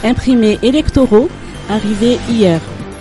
Imprimés électoraux, arrivés hier.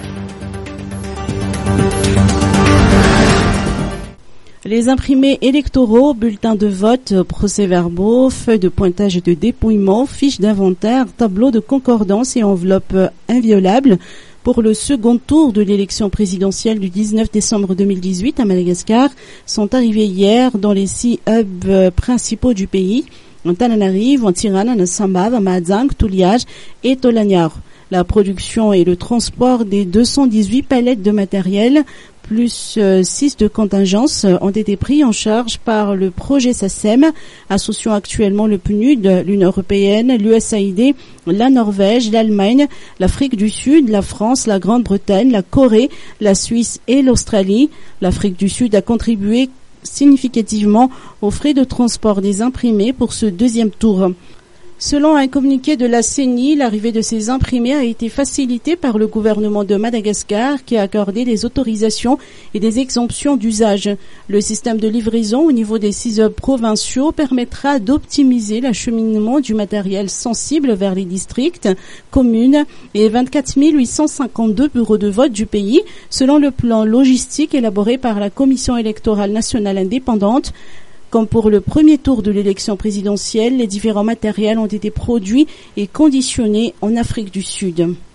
Les imprimés électoraux, bulletins de vote, procès-verbaux, feuilles de pointage et de dépouillement, fiches d'inventaire, tableaux de concordance et enveloppes inviolables pour le second tour de l'élection présidentielle du 19 décembre 2018 à Madagascar sont arrivés hier dans les 6 hubs principaux du pays, Antananarivo, Antirana, Sambava, Madzang, Tuliaj et Tolanyaro. La production et le transport des 218 palettes de matériel plus 6 de contingence ont été pris en charge par le projet SACEM, associant actuellement le PNUD, l'Union européenne, l'USAID, la Norvège, l'Allemagne, l'Afrique du Sud, la France, la Grande-Bretagne, la Corée, la Suisse et l'Australie. L'Afrique du Sud a contribué significativement aux frais de transport des imprimés pour ce deuxième tour. Selon un communiqué de la CENI, l'arrivée de ces imprimés a été facilitée par le gouvernement de Madagascar qui a accordé des autorisations et des exemptions d'usage. Le système de livraison au niveau des 6 hubs provinciaux permettra d'optimiser l'acheminement du matériel sensible vers les districts, communes et 24 852 bureaux de vote du pays, selon le plan logistique élaboré par la Commission électorale nationale indépendante. Comme pour le premier tour de l'élection présidentielle, les différents matériels ont été produits et conditionnés en Afrique du Sud.